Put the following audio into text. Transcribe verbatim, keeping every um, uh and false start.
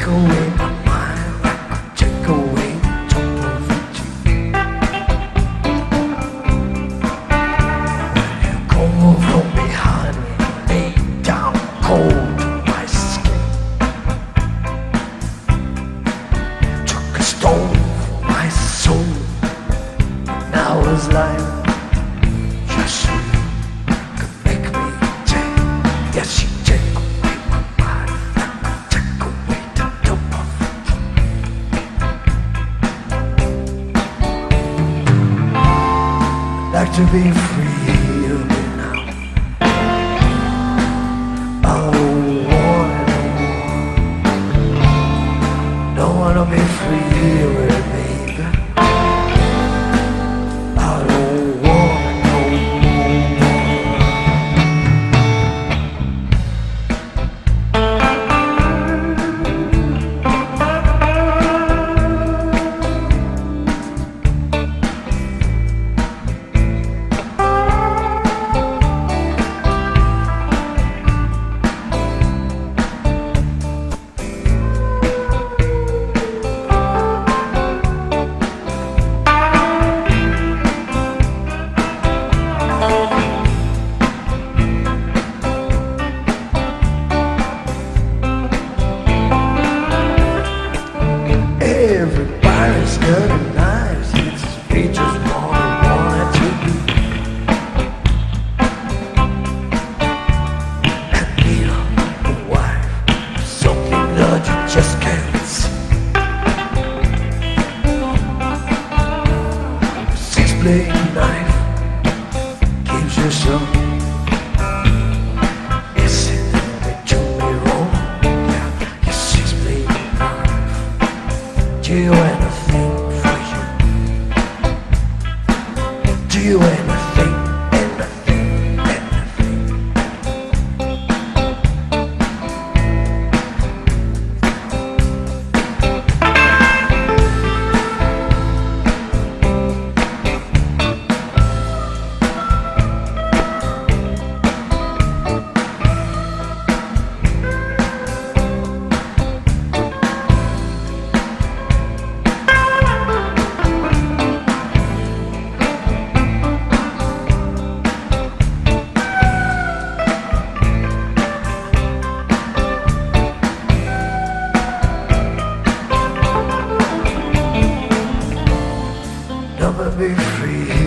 take away my mind, take away top of the tree. When you come from behind me, lay down cold to my skin. Took a stone from my soul, now it's like just you could make me take. Yes, you take away my mind, take away the top of it. I'd like to be free to be now. I don't want no more. Don't wanna be free with me. Everybody's got a nice, it's features more than wanted to be. And need a wife, something that you just can't see. Six-blade knife gives you some. Yes, it do me wrong. Yeah, your six-blade knife. Do anything for you. Do anything, anything, anything. Never be free.